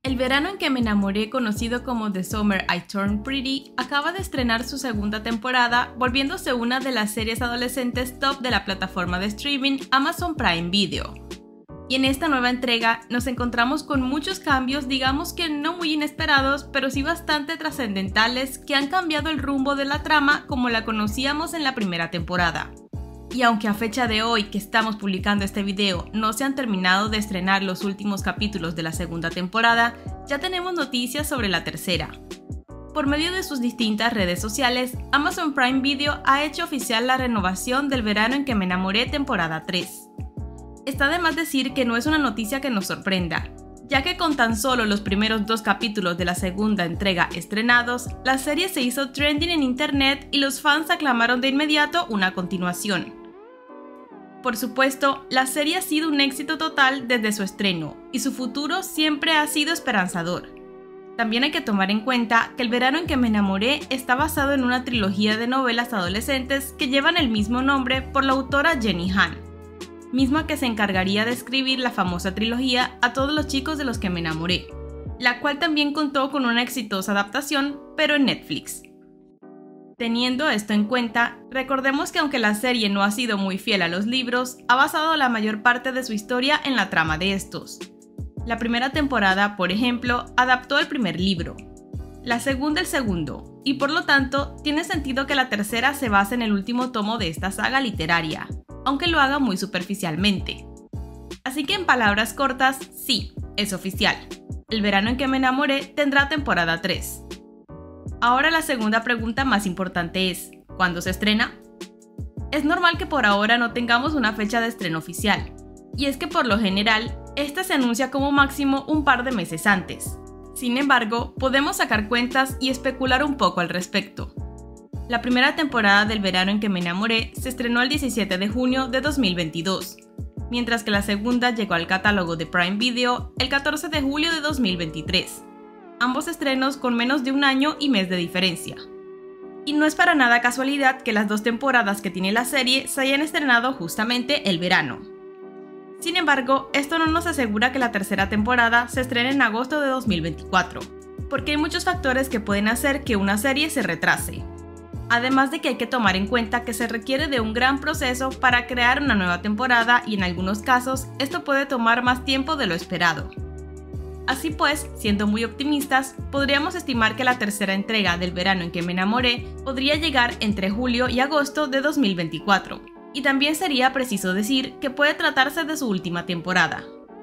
El verano en que me enamoré, conocido como The Summer I Turned Pretty, acaba de estrenar su segunda temporada, volviéndose una de las series adolescentes top de la plataforma de streaming Amazon Prime Video. Y en esta nueva entrega nos encontramos con muchos cambios, digamos que no muy inesperados, pero sí bastante trascendentales, que han cambiado el rumbo de la trama como la conocíamos en la primera temporada. Y aunque a fecha de hoy que estamos publicando este video no se han terminado de estrenar los últimos capítulos de la segunda temporada, ya tenemos noticias sobre la tercera. Por medio de sus distintas redes sociales, Amazon Prime Video ha hecho oficial la renovación del verano en que me enamoré temporada 3. Está de más decir que no es una noticia que nos sorprenda, ya que con tan solo los primeros 2 capítulos de la segunda entrega estrenados, la serie se hizo trending en internet y los fans aclamaron de inmediato una continuación. Por supuesto, la serie ha sido un éxito total desde su estreno, y su futuro siempre ha sido esperanzador. También hay que tomar en cuenta que El verano en que me enamoré está basado en una trilogía de novelas adolescentes que llevan el mismo nombre por la autora Jenny Han, misma que se encargaría de escribir la famosa trilogía A todos los chicos de los que me enamoré, la cual también contó con una exitosa adaptación, pero en Netflix. Teniendo esto en cuenta, recordemos que aunque la serie no ha sido muy fiel a los libros, ha basado la mayor parte de su historia en la trama de estos. La primera temporada, por ejemplo, adaptó el primer libro, la segunda el segundo, y por lo tanto, tiene sentido que la tercera se base en el último tomo de esta saga literaria, aunque lo haga muy superficialmente. Así que en palabras cortas, sí, es oficial. El verano en que me enamoré tendrá temporada 3. Ahora la segunda pregunta más importante es, ¿cuándo se estrena? Es normal que por ahora no tengamos una fecha de estreno oficial, y es que por lo general, esta se anuncia como máximo un par de meses antes. Sin embargo, podemos sacar cuentas y especular un poco al respecto. La primera temporada del verano en que me enamoré se estrenó el 17 de junio de 2022, mientras que la segunda llegó al catálogo de Prime Video el 14 de julio de 2023. Ambos estrenos con menos de un año y mes de diferencia. Y no es para nada casualidad que las 2 temporadas que tiene la serie se hayan estrenado justamente el verano. Sin embargo, esto no nos asegura que la tercera temporada se estrene en agosto de 2024, porque hay muchos factores que pueden hacer que una serie se retrase. Además de que hay que tomar en cuenta que se requiere de un gran proceso para crear una nueva temporada y en algunos casos esto puede tomar más tiempo de lo esperado. Así pues, siendo muy optimistas, podríamos estimar que la tercera entrega del verano en que me enamoré podría llegar entre julio y agosto de 2024, y también sería preciso decir que puede tratarse de su última temporada.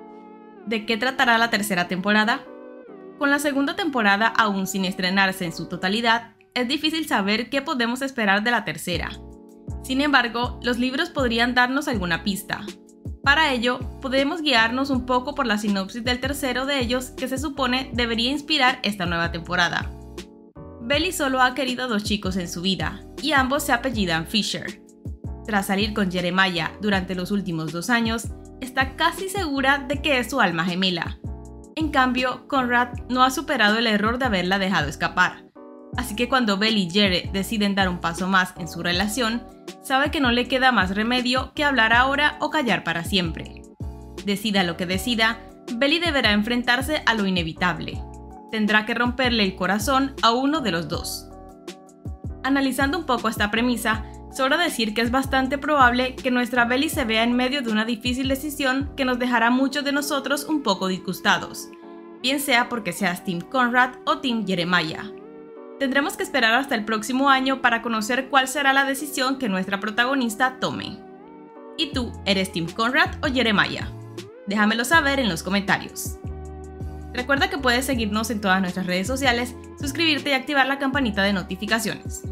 ¿De qué tratará la tercera temporada? Con la segunda temporada aún sin estrenarse en su totalidad, es difícil saber qué podemos esperar de la tercera. Sin embargo, los libros podrían darnos alguna pista. Para ello, podemos guiarnos un poco por la sinopsis del tercero de ellos que se supone debería inspirar esta nueva temporada. Belly solo ha querido a 2 chicos en su vida, y ambos se apellidan Fisher. Tras salir con Jeremiah durante los últimos 2 años, está casi segura de que es su alma gemela. En cambio, Conrad no ha superado el error de haberla dejado escapar. Así que cuando Belly y Jere deciden dar un paso más en su relación, sabe que no le queda más remedio que hablar ahora o callar para siempre. Decida lo que decida, Belly deberá enfrentarse a lo inevitable. Tendrá que romperle el corazón a uno de los dos. Analizando un poco esta premisa, sobra decir que es bastante probable que nuestra Belly se vea en medio de una difícil decisión que nos dejará a muchos de nosotros un poco disgustados, bien sea porque seas Team Conrad o Team Jeremiah. Tendremos que esperar hasta el próximo año para conocer cuál será la decisión que nuestra protagonista tome. ¿Y tú, eres Team Conrad o Jeremiah? Déjamelo saber en los comentarios. Recuerda que puedes seguirnos en todas nuestras redes sociales, suscribirte y activar la campanita de notificaciones.